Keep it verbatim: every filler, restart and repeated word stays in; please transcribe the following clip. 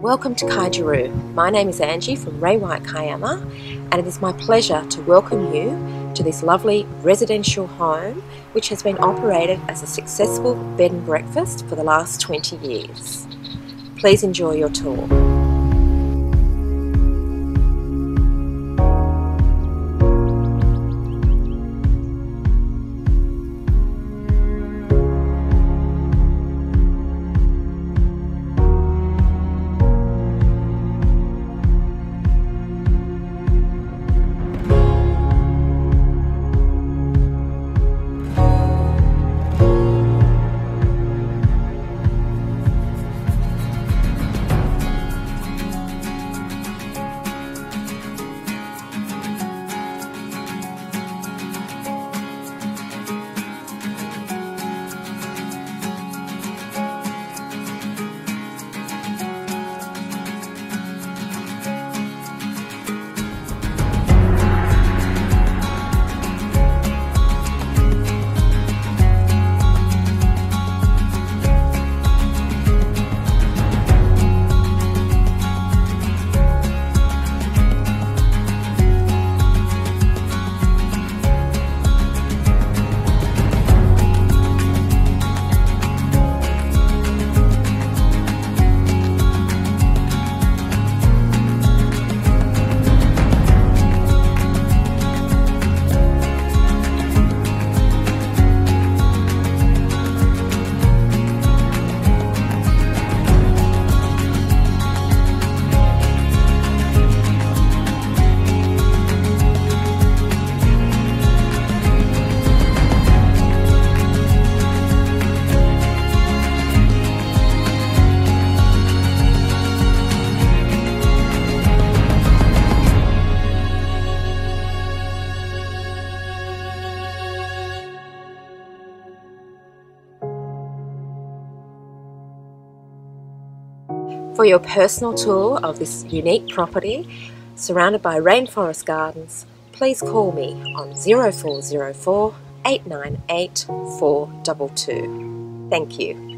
Welcome to Jameroo. My name is Angie from Ray White Kiama, and it is my pleasure to welcome you to this lovely residential home which has been operated as a successful bed and breakfast for the last twenty years. Please enjoy your tour. For your personal tour of this unique property, surrounded by rainforest gardens, please call me on zero four zero four, eight nine eight, four two two. Thank you.